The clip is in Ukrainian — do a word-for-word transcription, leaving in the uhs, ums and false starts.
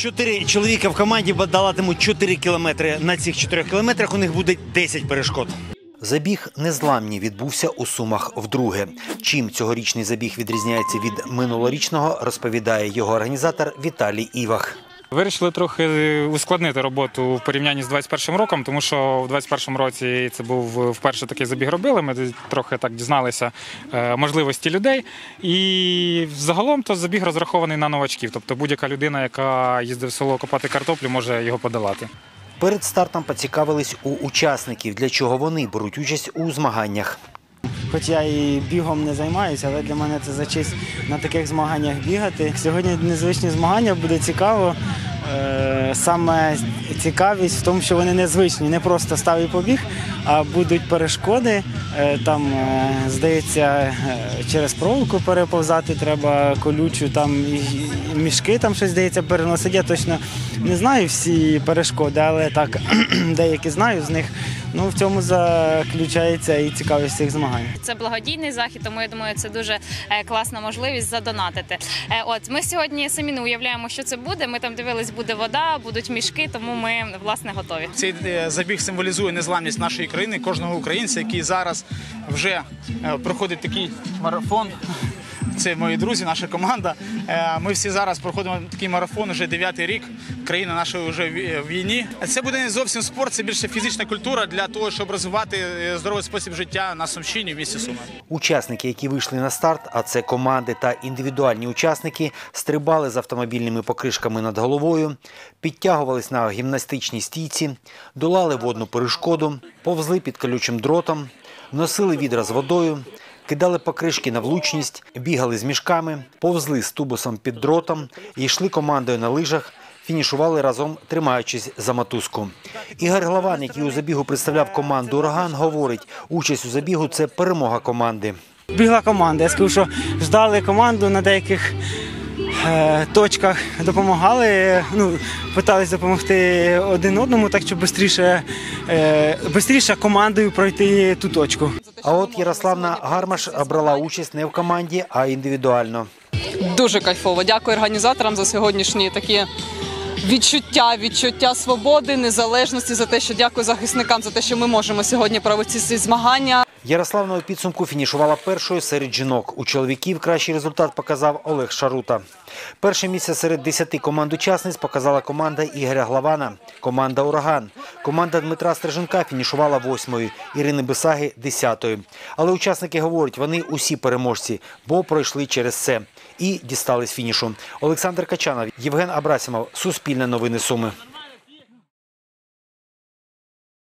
Чотири чоловіка в команді долатимуть чотири кілометри. На цих чотирьох кілометрах у них буде десять перешкод. Забіг «Незламні» відбувся у Сумах вдруге. Чим цьогорічний забіг відрізняється від минулорічного, розповідає його організатор Віталій Івах. Вирішили трохи ускладнити роботу в порівнянні з двадцять першим роком, тому що в двадцять першому році це був вперше такий забіг робили, ми трохи так дізналися можливості людей. І загалом то забіг розрахований на новачків, тобто будь-яка людина, яка їздить в село копати картоплю, може його подолати. Перед стартом поцікавились у учасників, для чого вони беруть участь у змаганнях. Хоч я і бігом не займаюся, але для мене це за честь на таких змаганнях бігати. Сьогодні незвичні змагання, буде цікаво. Саме цікавість в тому, що вони незвичні, не просто став і побіг, а будуть перешкоди. Там, здається, через проволоку переповзати треба, колючу, там мішки, там щось, здається, переносити. Я точно не знаю всі перешкоди, але так, деякі знаю з них. Ну, в цьому заключається і цікавість цих змагань. Це благодійний захід, тому я думаю, це дуже класна можливість задонатити. От, ми сьогодні самі не уявляємо, що це буде. Ми там дивились, буде вода, будуть мішки, тому ми, власне, готові. Цей забіг символізує незламність нашої країни, кожного українця, який зараз вже проходить такий марафон. Це мої друзі, наша команда. Ми всі зараз проходимо такий марафон вже дев'ятий рік. Країна наша вже в війні. Це буде не зовсім спорт, це більше фізична культура для того, щоб розвивати здоровий спосіб життя на Сумщині в місті Суми. Учасники, які вийшли на старт, а це команди та індивідуальні учасники, стрибали з автомобільними покришками над головою, підтягувались на гімнастичній стійці, долали водну перешкоду, повзли під колючим дротом, носили відра з водою, кидали покришки на влучність, бігали з мішками, повзли з тубусом під дротом і йшли командою на лижах, фінішували разом, тримаючись за мотузку. Ігор Главан, який у забігу представляв команду «Ураган», говорить, участь у забігу – це перемога команди. Бігла команда. Я скажу, що ждали команду на деяких е, точках, допомагали, ну, питались допомогти один одному, так щоб швидше, е, швидше командою пройти ту точку. А от Ярославна Гармаш брала участь не в команді, а індивідуально. Дуже кайфово. Дякую організаторам за сьогоднішні такі відчуття, відчуття свободи, незалежності, за те, що дякую захисникам, за те, що ми можемо сьогодні провести ці змагання. Ярославна у підсумку фінішувала першою серед жінок. У чоловіків кращий результат показав Олег Шарута. Перше місце серед десяти команд-учасниць показала команда Ігоря Главана, команда «Ураган». Команда Дмитра Стерженка фінішувала восьмою, Ірини Бесаги – десятою. Але учасники говорять, вони усі переможці, бо пройшли через це і дістались фінішу. Олександр Качанов, Євген Абрасімов, Суспільне новини Суми.